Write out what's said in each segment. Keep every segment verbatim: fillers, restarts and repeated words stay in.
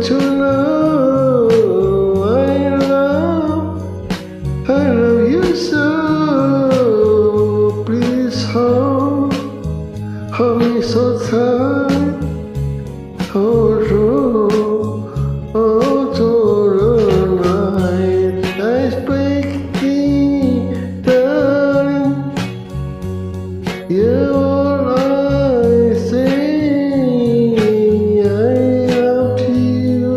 to know I love, I love you so. Please hold, hold me so tight. Hold through, hold through the night. I speak, darling. You're all I say. I love you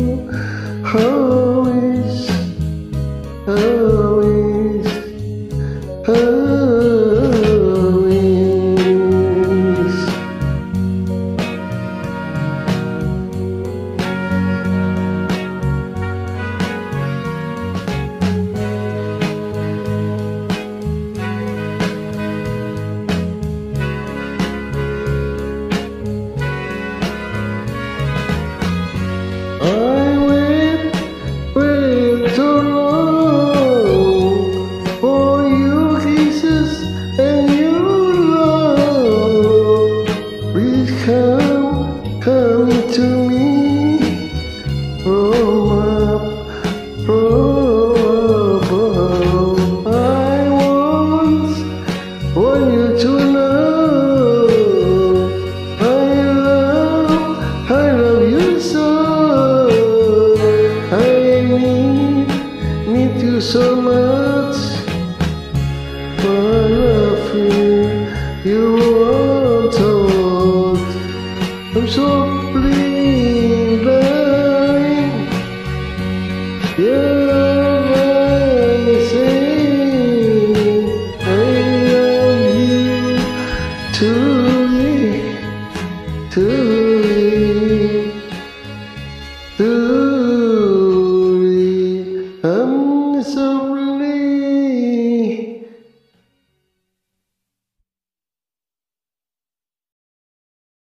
always, always, always. I wait, wait so long for your kisses and your love. Please come, come to me from up, from above. I want, want you to know I love, I love you so. I need, need you so much, but I feel you won't hold. I'm so bleeding, darling. You're rising. I love you truly, truly.